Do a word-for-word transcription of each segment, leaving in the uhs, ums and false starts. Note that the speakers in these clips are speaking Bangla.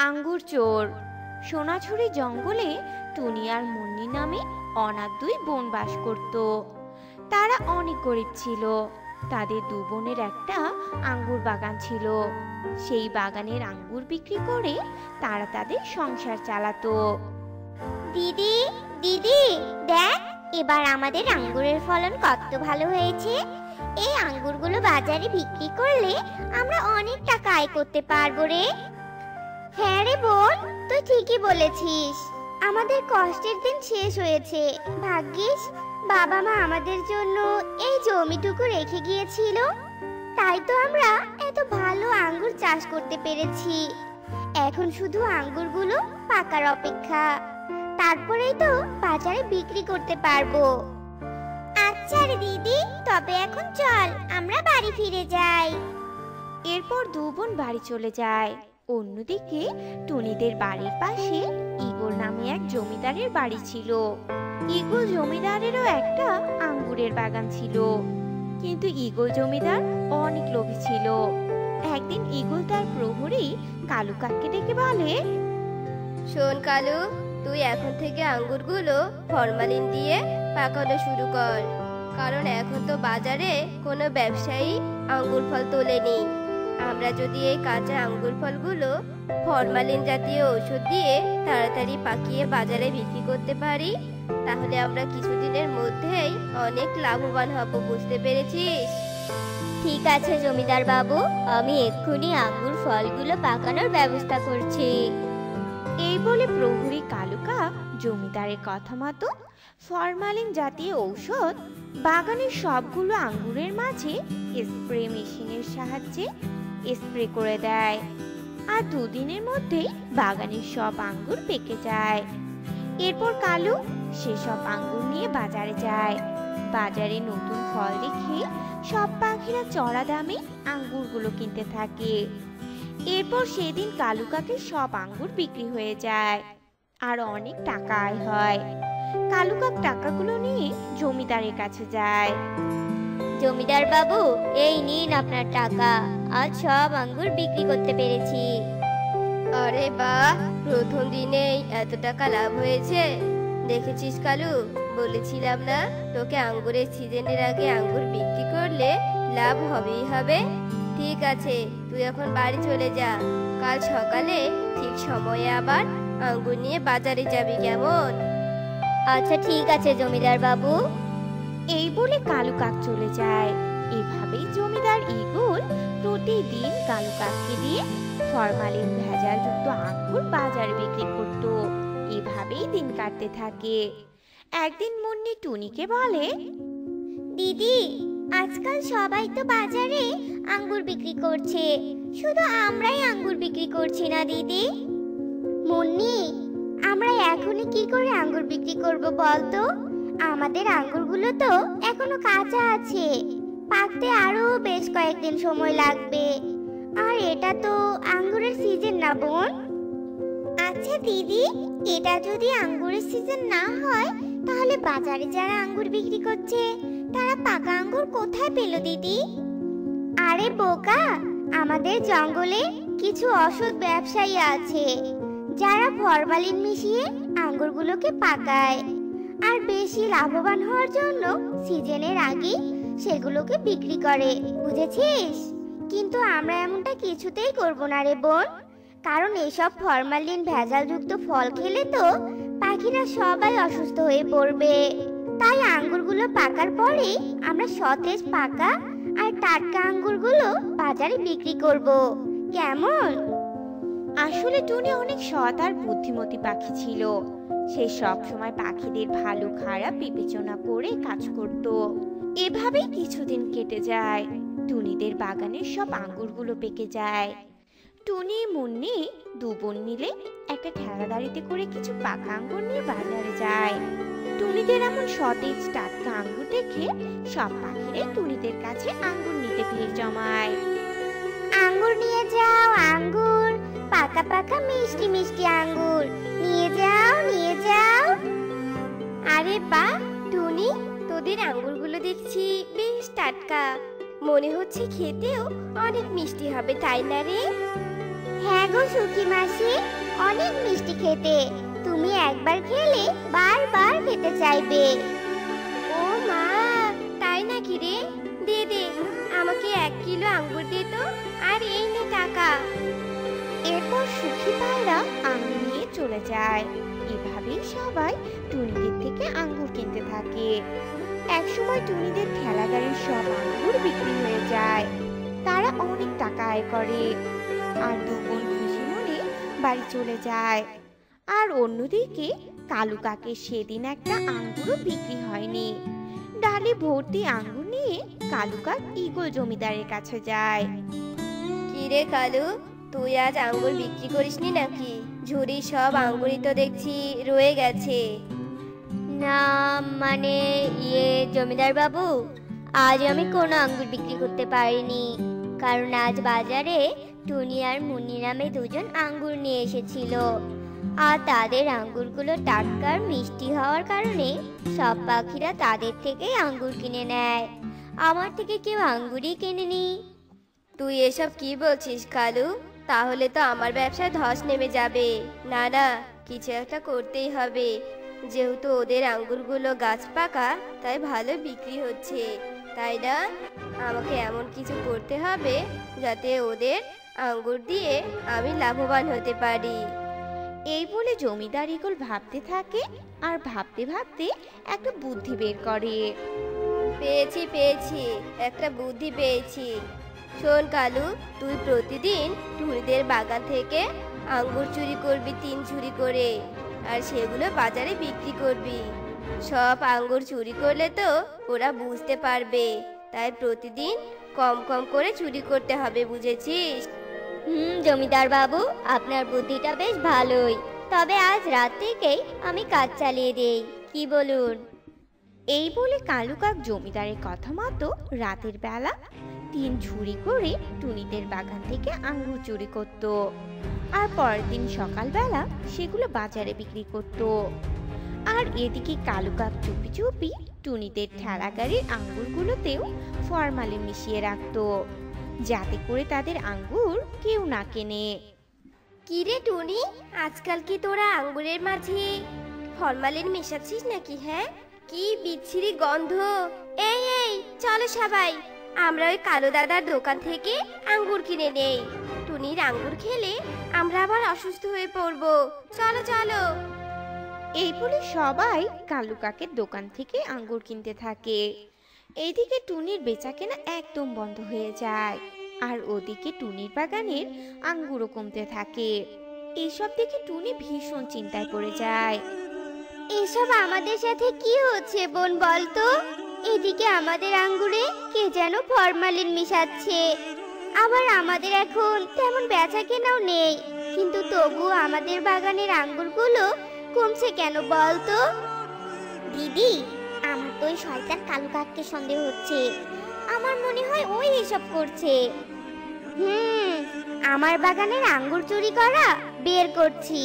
আঙ্গুর চোর। সোনাঝুরি জঙ্গলে টুনি আর মুন্নি নামে অনাথ দুই বোন বাস করত। তারা অনেক গরিব ছিল। তাদের দু বোনের একটা আঙ্গুর বাগান ছিল। সেই বাগানের আঙ্গুর বিক্রি করে তারা তাদের সংসার চালাতো। দিদি দিদি দেখ, এবার আমাদের আঙ্গুরের ফলন কত ভালো হয়েছে। এই আঙ্গুরগুলো বাজারে বিক্রি করলে আমরা অনেক টাকা আয় করতে পারবো রে। হ্যাঁ রে বোন, তুই ঠিকই বলেছিস। আমাদের কষ্টের দিন শেষ হয়েছে। ভাগ্যিস বাবা মা আমাদের জন্য এই জমিটুকু রেখে গিয়েছিল, তাই তো আমরা এত ভালো আঙ্গুর চাষ করতে পেরেছি। এখন শুধু আঙ্গুরগুলো পাকার অপেক্ষা, তারপরেই তো বাজারে বিক্রি করতে পারবো। আচ্ছা রে দিদি, তবে এখন চল আমরা বাড়ি ফিরে যাই। এরপর দু বোন বাড়ি চলে যায়। অন্যদিকে টুনিদের বাড়ির পাশে ঈগল নামে এক জমিদারের বাড়ি ছিল। ঈগল জমিদারেরও একটা আঙ্গুরের বাগান ছিল, কিন্তু ঈগল জমিদার অনেক লোভী ছিল। একদিন ঈগল তার প্রহরী কালু কাককে ডেকে বলে, শোন কালু, তুই এখন থেকে আঙ্গুরগুলো ফরমালিন দিয়ে পাকানো শুরু কর, কারণ এখন তো বাজারে কোনো ব্যবসায়ী আঙ্গুর ফল তোলেনি। আমরা যদি এই কাঁচা আঙ্গুর ফলগুলো ফরমালিন জাতীয় ওষুধ দিয়ে তাড়াতাড়ি পাকিয়ে বাজারে বিক্রি করতে পারি, তাহলে আমরা কিছুদিনের মধ্যেই অনেক লাভবান হব, বুঝতে পেরেছিস? ঠিক আছে জমিদার বাবু, আমি এক্ষুনি আঙ্গুর ফলগুলো পাকানোর ব্যবস্থা করছি। এই বলে প্রহরী কালু কাক জমিদারের কথা মতো ফরমালিন জাতীয় ঔষধ বাগানের সবগুলো আঙ্গুরের মাঝে স্প্রে মেশিনের সাহায্যে স্প্রে করে দেয়। আর দুদিনের মধ্যেই বাগানের সব আঙ্গুর পেকে যায়। এরপর কালু সেসব আঙ্গুর নিয়ে বাজারে যায়। বাজারে নতুন ফল দেখে সব পাখিরা চড়া দামে আঙ্গুরগুলো কিনতে থাকে। এরপর সেদিন কালু কাকের সব আঙ্গুর বিক্রি হয়ে যায় আর অনেক টাকা আয় হয়। কালু কাক টাকাগুলো নিয়ে জমিদারের কাছে যায়। জমিদার বাবু, এই নিন আপনার টাকা, আজ সব আঙ্গুর বিক্রি করতে পেরেছি। আরে বাহ, প্রথম দিনেই এত টাকা লাভ হয়েছে। দেখেছিস কালু, বলেছিলাম না তোকে আঙ্গুরের সিজনের আগে আঙ্গুর বিক্রি করলে লাভ হবেই হবে। ঠিক আছে, তুই এখন বাড়ি চলে যা। কাল সকালে ঠিক সময়ে আবার আঙ্গুর নিয়ে বাজারে যাবি, কেমন? আচ্ছা ঠিক আছে জমিদার বাবু। এই বলে কালু কাক চলে যায়। এভাবেই জমিদার ঈগল প্রতিদিন কালু কাককে দিয়ে ফরমালিন ভেজাল যুক্ত আঙ্গুর বাজারে বিক্রি করত। এভাবেই দিন কাটতে থাকে। একদিন মুন্নি টুনিকে বলে, দিদি, আজকাল সবাই তো বাজারে আঙ্গুর বিক্রি করছে, শুধু আমরাই আঙ্গুর বিক্রি করছি না দিদি। মুন্নি, আমরা এখনই কি করে আঙ্গুর বিক্রি করব বলতো? আমাদের আঙ্গুরগুলো তো এখনো কাঁচা আছে, পাকতে আরো বেশ কয়েকদিন সময় লাগবে। আর এটা তো আঙ্গুরের সিজন না বোন। আচ্ছা দিদি, এটা যদি আঙ্গুরের সিজন না হয়, তাহলে বাজারে যারা আঙ্গুর বিক্রি করছে তারা পাকা আঙ্গুর কোথায় পেল দিদি? আরে বোকা, আমাদের জঙ্গলে কিছু অসৎ ব্যবসায়ী আছে যারা ফরমালিন মিশিয়ে আঙ্গুরগুলোকে পাকায় আর বেশি লাভবান হওয়ার জন্য সিজনের আগে সেগুলোকে বিক্রি করে, বুঝেছিস? কিন্তু আমরা এমনটা কিছুতেই করব না রে বোন, কারণ এসব ফরমালিন ভেজালযুক্ত ফল খেলে তো পাখিরা সবাই অসুস্থ হয়ে পড়বে। তাই আঙ্গুরগুলো পাকার পরে আমরা সতেজ পাকা আর টাটকা আঙ্গুরগুলো বাজারে বিক্রি করব, কেমন? আসলে টুনি অনেক সৎ আর বুদ্ধিমতী পাখি ছিল। সে সব সময় পাখিদের ভালো খারাপ বিবেচনা করে কাজ করত। এভাবেই কিছুদিন কেটে যায়। টুনিদের বাগানের সব আঙ্গুরগুলো পেকে যায়। টুনি মুন্নি দু বোন মিলে একটা ঠেলাগাড়িতে করে কিছু পাকা আঙ্গুর নিয়ে বাজারে যায়। টুনিদের এমন সতেজ টাটকা আঙ্গুর দেখে সব পাখিরাই টুনিদের কাছে আঙ্গুর নিতে ভিড় জমায়। আঙ্গুর নিয়ে যাও, আঙ্গুর, পাকা পাকা মিষ্টি মিষ্টি আঙ্গুর নিয়ে যাও, নিয়ে যাও। আরে বাহ টুনি, তোদের আঙ্গুরগুলো দেখছি বেশ টাটকা, মনে হচ্ছে খেতেও অনেক মিষ্টি হবে, তাই না রে? হ্যাঁ গো সুখী মাসি, অনেক মিষ্টি খেতে। তুমি একবার খেলে বারবার খেতে চাইবে। ও মা, তাই নাকি রে? দে দে, আমাকে এক কিলো আঙ্গুর দে তো, আর এই নে টাকা। এরপর সুখী পায়রা আঙ্গুর নিয়ে চলে যায়। এভাবেই সবাই টুনিদের থেকে আঙ্গুর কিনতে থাকে। একসময় টুনিদের ঠেলা গাড়ির সব আঙ্গুর বিক্রি হয়ে যায়। তারা অনেক টাকা আয় করে আর দু বোন খুশি মনে বাড়ি চলে যায়। আর অন্যদিকে কালু কাকের সেদিন একটা আঙ্গুরও বিক্রি হয়নি। ডালে ভর্তি আঙ্গুর নিয়ে কালু কাক ঈগল জমিদারের কাছে যায়। কি রে কালু, তুই আজ আঙ্গুর বিক্রি করিসনি নাকি? ঝুড়ি সব আঙ্গুরই তো দেখছি রয়ে গেছে। না মানে ইয়ে জমিদার বাবু, আজ আমি কোনো আঙ্গুর বিক্রি করতে পারিনি, কারণ আজ বাজারে টুনি আর মুন্নি নামে দুজন আঙ্গুর নিয়ে এসেছিল। আর তাদের আঙ্গুরগুলো টাটকা আর মিষ্টি হওয়ার কারণে সব পাখিরা তাদের থেকেই আঙ্গুর কিনে নেয়। আমার থেকে কেউ আঙ্গুরই কেনেনি। তুই এসব কি বলছিস কালু? তাহলে তো আমার ব্যবসায় ধস নেমে যাবে। না না, কিছু একটা করতেই হবে। যেহেতু ওদের আঙ্গুরগুলো গাছ পাকা, তাই ভালো বিক্রি হচ্ছে, তাই না? আমাকে এমন কিছু করতে হবে যাতে ওদের আঙ্গুর দিয়ে আমি লাভবান হতে পারি। এই বলে জমিদার ঈগল ভাবতে থাকে আর ভাবতে ভাবতে একটা বুদ্ধি বের করে। পেয়েছি পেয়েছি একটা বুদ্ধি পেয়েছি। শোন কালু, তুই প্রতিদিন টুনিদের বাগান থেকে আঙ্গুর চুরি করবি তিন ঝুড়ি করে, আর সেগুলো বাজারে বিক্রি করবি। সব আঙ্গুর চুরি করলে তো ওরা বুঝতে পারবে, তাই প্রতিদিন কম কম করে চুরি করতে হবে, বুঝেছিস? হুম জমিদার বাবু, আপনার বুদ্ধিটা বেশ ভালোই। তবে আজ রাত থেকেই আমি কাজ চালিয়ে দেই, কি বলুন? এই বলে কালু কাক জমিদারের কথা মতো রাতের বেলা তিন ঝুড়ি করে টুনিদের বাগান থেকে আঙ্গুর চুরি করত। আর পরের দিন সকালবেলা সেগুলো বাজারে বিক্রি করত। আর এদিকে কালু কাক চুপি চুপি টুনিদের ঠেলা গাড়ির আঙ্গুরগুলোতেও ফরমালিন মিশিয়ে রাখতো, যাতে করে তাদের আঙ্গুর কেউ না কেনে। কি রে টুনি, আজকাল কি তোরা আঙ্গুরের মাঝে ফরমালিন মেশাচ্ছিস নাকি? হ্যাঁ, কি বিচ্ছিরি গন্ধ! এই এই চলো সবাই, আমরা ওই কালো দাদার দোকান থেকে আঙ্গুর কিনে নেই। টুনির আঙ্গুর খেলে আমরা আবার অসুস্থ হয়ে পড়বো। চলো চলো। এই বলে সবাই কালু কাকের দোকান থেকে আঙ্গুর কিনতে থাকে। এইদিকে টুনির বেচাকেনা একদম বন্ধ হয়ে যায়, আর ওদিকে টুনির বাগানের আঙ্গুরও কমতে থাকে। এইসব দেখে টুনি ভীষণ চিন্তায় পড়ে যায়। এসব আমাদের সাথে কি হচ্ছে বোন বলতো? এদিকে আমাদের আঙ্গুরে কে যেন ফরমালিন মিশাচ্ছে, আবার আমাদের এখন তেমন বেচা কেনাও নেই, কিন্তু তবু আমাদের বাগানের আঙ্গুরগুলো কমছে কেন বলতো? দিদি, আমার তো ওই শয়তান কালু কাককে সন্দেহ হচ্ছে। আমার মনে হয় ওই এসব করছে। হুম, আমার বাগানের আঙ্গুর চুরি করা বের করছি।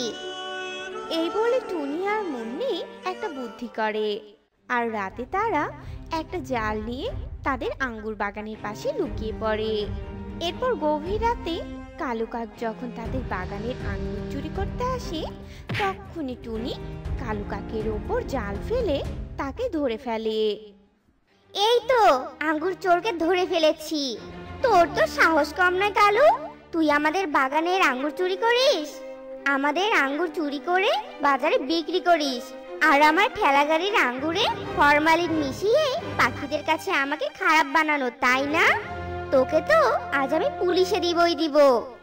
এই বলে টুনি আর মুন্নি একটা বুদ্ধি করে, আর রাতে তারা একটা জাল নিয়ে তাদের আঙ্গুর বাগানের পাশে লুকিয়ে পড়ে। এরপর গভীর রাতে কালু কাক যখন তাদের বাগানের আঙ্গুর চুরি করতে আসে, তখনই টুনি কালু কাকের ওপর জাল ফেলে তাকে ধরে ফেলে। এই তো আঙ্গুর চোরকে ধরে ফেলেছি। তোর তো সাহস কম নয় কালু, তুই আমাদের বাগানের আঙ্গুর চুরি করিস, আমাদের আঙ্গুর চুরি করে বাজারে বিক্রি করিস, আর আমার ঠেলা গাড়ির আঙ্গুরে ফরমালিন মিশিয়ে পাখিদের কাছে আমাকে খারাপ বানানো, তাই না? তোকে তো আজ আমি পুলিশে দিবই দিব।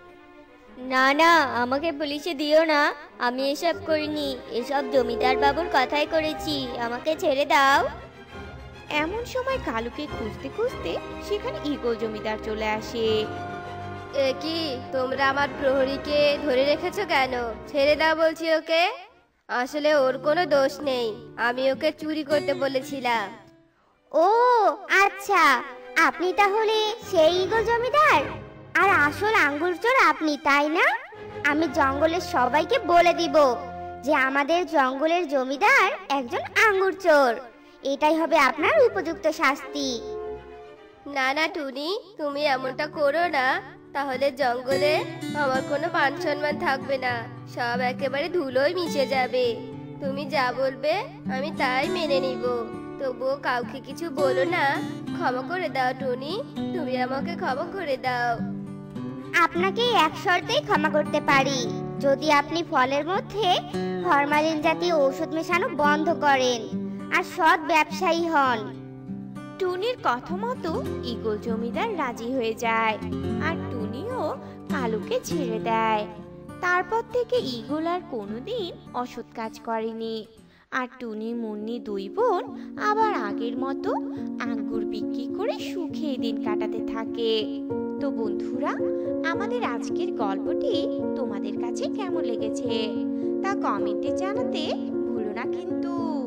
না না, আমাকে পুলিশে দিও না, আমি এসব করিনি, এসব জমিদার বাবুর কথাই করেছি, আমাকে ছেড়ে দাও। এমন সময় কালুকে খুঁজতে খুঁজতে সেখানে ঈগল জমিদার চলে আসে। এ কি, তোমরা আমার প্রহরীকে ধরে রেখেছো কেন? ছেড়ে দাও বলছি ওকে। আসলে ওর কোনো দোষ নেই, আমি ওকে চুরি করতে বলেছিলাম। ও আচ্ছা, আপনি তাহলে সেই ঈগল জমিদার, আর আসল আঙ্গুর চোর আপনি, তাই না? আমি জঙ্গলের সবাইকে বলে দিব যে আমাদের জঙ্গলের জমিদার একজন আঙ্গুর চোর। এটাই হবে আপনার উপযুক্ত শাস্তি। না না টুনি, তুমি এমনটা করো না। তাহলে জঙ্গলে আমার কোনো মান সম্মান থাকবে না, সব একেবারে ধুলোয় মিশে যাবে। তুমি যা বলবে আমি তাই মেনে নিব। তবুও কাউকে কিছু বলো না। ক্ষমা করে দাও টুনি, তুমি আমাকে ক্ষমা করে দাও। আপনাকে এক শর্তেই ক্ষমা করতে পারি, যদি আপনি ফলের মধ্যে ফরমালিন জাতীয় ঔষধ মেশানো বন্ধ করেন আর সৎ ব্যবসায়ী হন। টুনির কথা মতো ঈগল জমিদার রাজি হয়ে যায় আর টুনিও কালুকে ছেড়ে দেয়। তারপর থেকে ঈগল আর কোনোদিন অসৎ কাজ করেনি। আর টুনি মুন্নি দুই বোন আবার আগের মতো আঙ্গুর বিক্রি করে সুখে দিন কাটাতে থাকে। তো বন্ধুরা, আমাদের আজকের গল্পটি তোমাদের কাছে কেমন লেগেছে তা কমেন্টে জানাতে ভুলো না কিন্তু।